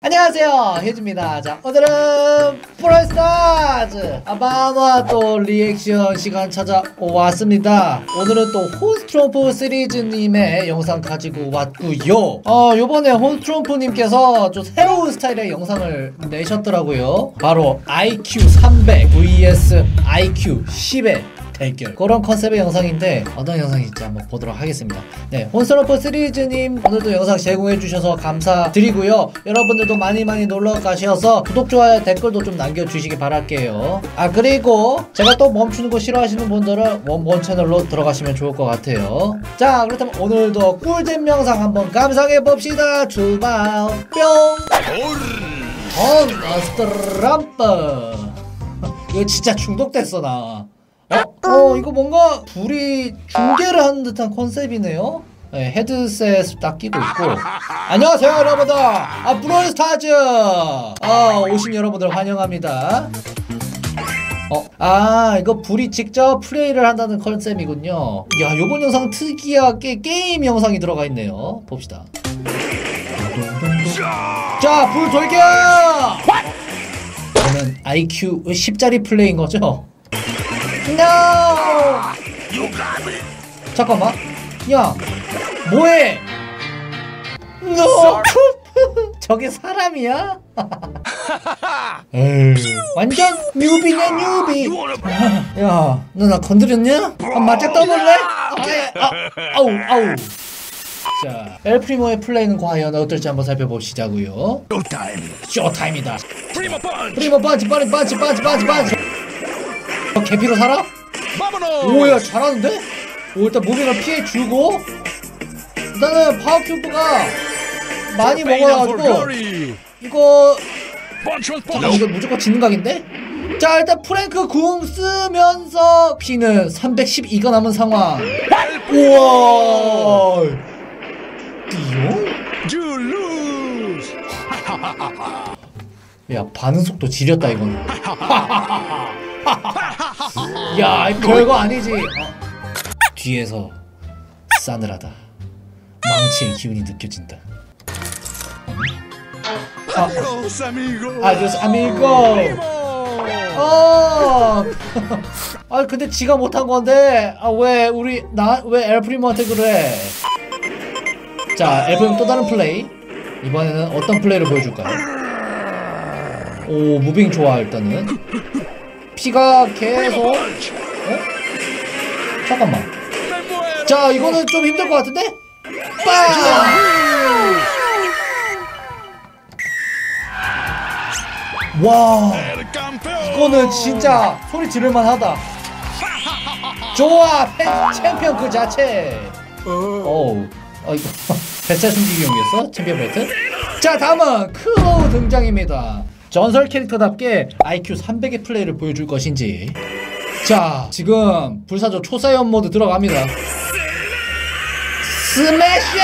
안녕하세요, 혜주입니다. 자, 오늘은 브롤스타즈 아바마 또 리액션 시간 찾아왔습니다. 오늘은 또 혼스트롬프 시리즈님의 영상 가지고 왔고요. 요번에 혼스트롬프님께서 좀 새로운 스타일의 영상을 내셨더라고요. 바로 IQ 300 vs IQ 10의 대결, 그런 컨셉의 영상인데 어떤 영상인지 한번 보도록 하겠습니다. 네, 혼스트롬프 시리즈님 오늘도 영상 제공해주셔서 감사드리고요. 여러분들도 많이 놀러 가셔서 구독, 좋아요, 댓글도 좀 남겨주시기 바랄게요. 그리고 제가 또 멈추는 거 싫어하시는 분들은 원본 채널로 들어가시면 좋을 것 같아요. 자, 그렇다면 오늘도 꿀잼 영상 한번 감상해봅시다. 출발 뿅. 스트럼프 이거 진짜 중독됐어 나. 이거 뭔가 둘이 중계를 하는 듯한 컨셉이네요. 네, 헤드셋 딱 끼고 있고. 안녕하세요 여러분들, 브롤스타즈 오신 여러분들 환영합니다. 이거 둘이 직접 플레이를 한다는 컨셉이군요. 야, 요번 영상 특이하게 게임 영상이 들어가 있네요. 봅시다. 자, 불 돌격! 저는 IQ 10짜리 플레이인 거죠? No! 잠깐만. 야, 뭐해? No! 저게 사람이야? 완전 뉴비냐 뉴비. 야, 너 나 건드렸냐? 맞짱 떠볼래? 아우. 자, 엘프리모의 플레이는 과연 어떨지 한번 살펴보시자고요. 쇼타임이다. 프리모 반치. 개피로 살아? 오야, 잘하는데? 일단 무빙을 피해주고, 일단은 파워큐브가 많이 먹어가지고 이거 무조건 지는 각인데? 자, 일단 프랭크 궁 쓰면서 피는 312가 남은 상황. 우와, 띠용? 야, 반응 속도 지렸다 이거는. 야, 별거 아니지. 뒤에서 싸늘하다. 망치의 기운이 느껴진다. 아디오스 아미고. 근데 지가 못한 건데 왜 엘프리모한테 그래? 자, 엘프리모 또 다른 플레이. 이번에는 어떤 플레이를 보여줄까요? 오, 무빙 좋아. 일단은 피가 계속. 잠깐만. 자, 이거는 좀 힘들 것 같은데? 빵! 와, 이거는 진짜 소리 지를만 하다. 좋아, 챔피언 그 자체. 이거 뱃살 숨기기용이었어? 챔피언 벨트? 자, 다음은 크로우 등장입니다. 전설 캐릭터답게 IQ 300의 플레이를 보여줄 것인지. 자, 지금 불사조 초사연 모드 들어갑니다. 스매시!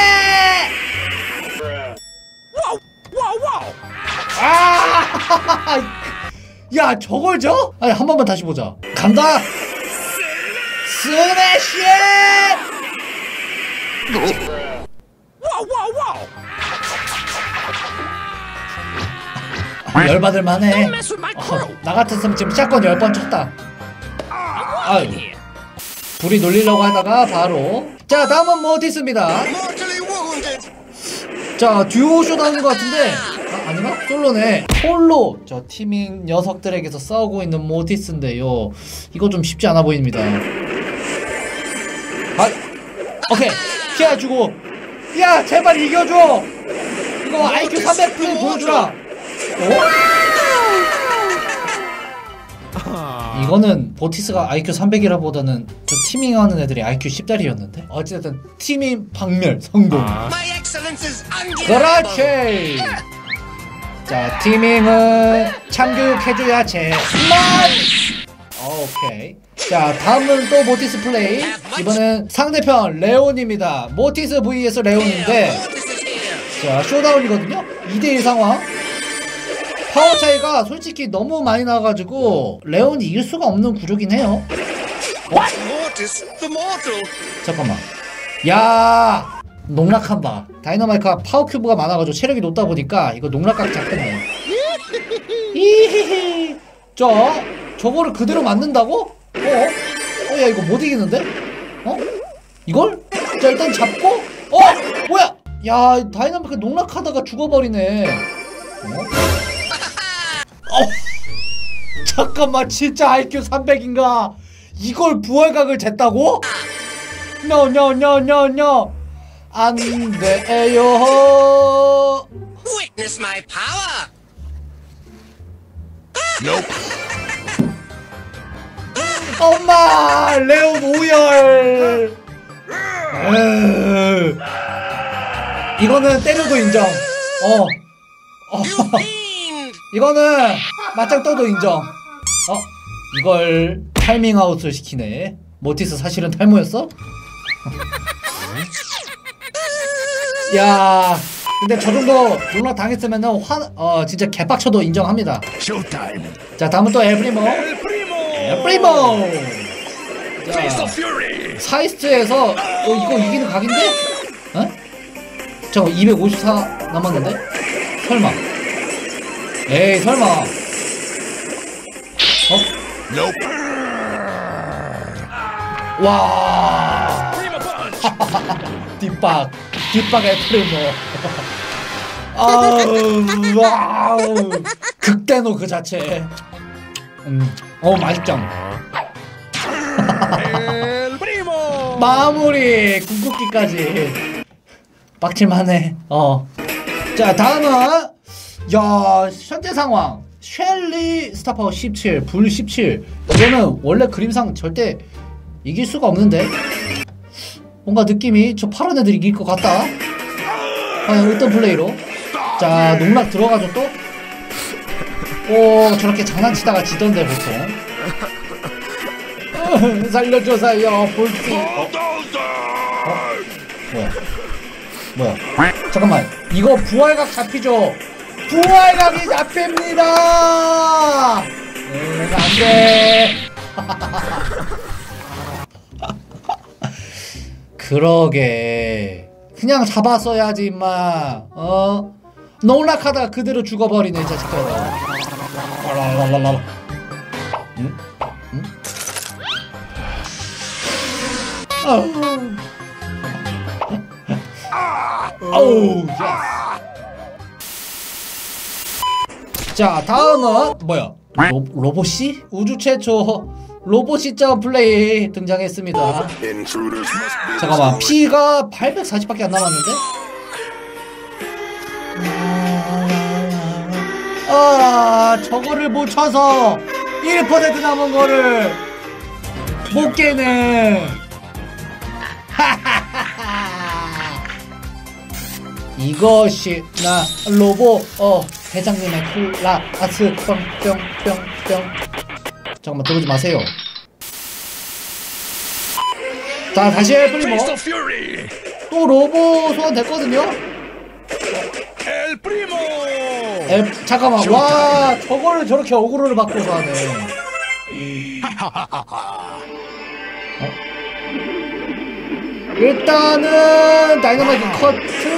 야, 저걸 져? 아니, 한 번만 다시 보자. 간다! 스매시! 열받을만해. 나 같았으면 지금 샷건 10번 쳤다. 아유, 불이 놀리려고 하다가 바로. 자, 다음은 모티스입니다. 자, 듀오쇼 나오는 것 같은데 아닌가? 솔로네. 홀로 저 티밍 녀석들에게서 싸우고 있는 모티스인데요, 이거 좀 쉽지 않아 보입니다. 오케이, 피해주고. 야, 제발 이겨줘. 이거 IQ 300 플레이 보여주라. 이거는 보티스가 IQ 300이라 보다는 저 티밍하는 애들이 IQ 10짜리였는데 어쨌든 티밍 박멸 성공. 그렇지. 자, 티밍은 참교육해줘야 제맛. 오케이. 자, 다음은 또 모티스 플레이. 이번엔 상대편 레온입니다. 모티스 vs 레온인데, 자, 쇼다운이거든요. 2대1 상황. 파워 차이가 솔직히 너무 많이 나가지고 레온이 이길 수가 없는 구조긴 해요. 잠깐만. 야, 농락한다. 다이너마이크가 파워 큐브가 많아가지고 체력이 높다 보니까 이거 농락각 잡혔네. 이히히. 저거를 그대로 맞는다고? 야 이거 못 이기는데? 이걸? 자 일단 잡고 뭐야? 야 다이너마이크 농락하다가 죽어버리네. 잠깐만 진짜 IQ 300인가? 이걸 부활각을 쟀다고? No 안 돼요. Witness my power. Nope. 엄마 레온 오열. 이거는 때려도 인정. You fiend. 이거는 맞짱 떠도 인정. 이걸 타이밍아웃을 시키네. 모티스 사실은 탈모였어? 야, 근데 저 정도 농락 당했으면은 진짜 개빡쳐도 인정합니다. Showtime. 자, 다음은 또 엘프리모. 엘프리모. Face 자, of Fury. 사이스트에서 이거 이기는 각인데? 잠깐 254 남았는데? 설마? 에이 설마? Nope. 와. Prima punch. 뒷박 엘프리모. 와우. 극대노 그 자체. 맛있죠. El Primo. 마무리 궁극기까지 빡칠만해. 자 다음은 야 현재 상황 셸리 스타파워 17 불 17. 이거는 원래 그림상 절대 이길 수가 없는데 뭔가 느낌이 저 파란 애들이 이길 것 같다. 과연 어떤 플레이로? 자 농락 들어가죠 또? 저렇게 장난치다가 지던데 보통. 살려줘서요 볼수. 뭐야 잠깐만 이거 부활각 잡히죠? 부활각이 잡힙니다. 안돼. 그러게 그냥 잡았어야지 임마. 농락하다가 그대로 죽어버리네 자식들아. 응? 어우, 자, 다음은 뭐야? 로봇이? 우주 최초 로봇 시점 플레이 등장했습니다. 잠깐만, 피가 840밖에 안 남았는데? 저거를 못 쳐서 1% 남은 거를 못 깨네. 이것이 나 로봇 대장님의 클라스 뿅뿅뿅뿅. 잠깐만 들어오지 마세요. 자 다시 엘프리모. 또 로봇 소환 됐거든요. 잠깐만 와 저거를 저렇게 어그로를 받고서 하네. 일단은 다이너마이트 커트.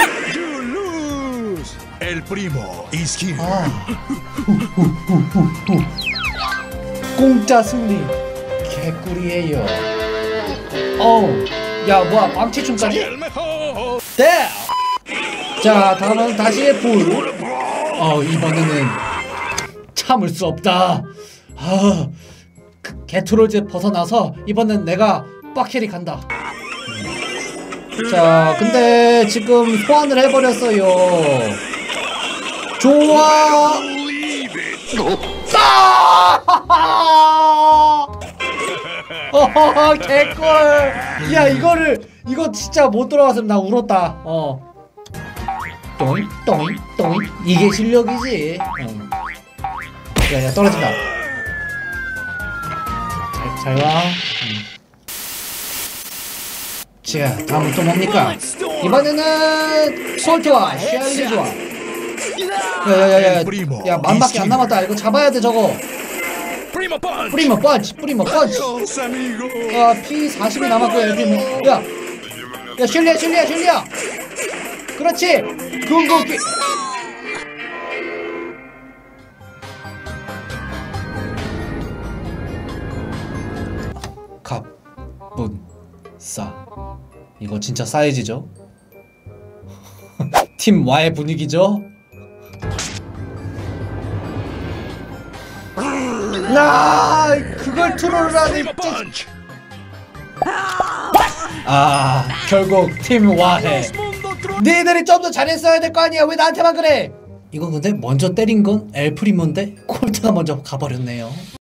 El Primo is here. 공짜 승리 개꿀이에요. 야 뭐야 망치춤까지? 네. 자 다음은 다시 불. 이번에는 참을 수 없다. 게트롤즈 벗어나서 이번엔 내가 빡캐리 간다. 자 근데 지금 소환을 해버렸어요. 좋아. 개꿀. 야 이거 진짜 못 들어갔으면 나 울었다. 또잉 이게 실력이지. 야 떨어진다. 잘 와. 자 다음은 또 뭡니까? 이번에는 솔트와 쉘리 좋아. 야 만밖에 안 남았다. 이거 잡아야 돼 저거. 뿌리머 펀치. 피 40이 남았고요. 엘프리모. 야 야 슐리야 그렇지 궁극기 갑분싸 이거 진짜 사이즈죠? 팀 Y의 분위기죠? 그걸 트롤을 하니 Punch. 결국 팀 Y의 니들이 좀 더 잘했어야 될 거 아니야 왜 나한테만 그래 이건 근데 먼저 때린 건 엘프리모인데 콜트가 먼저 가버렸네요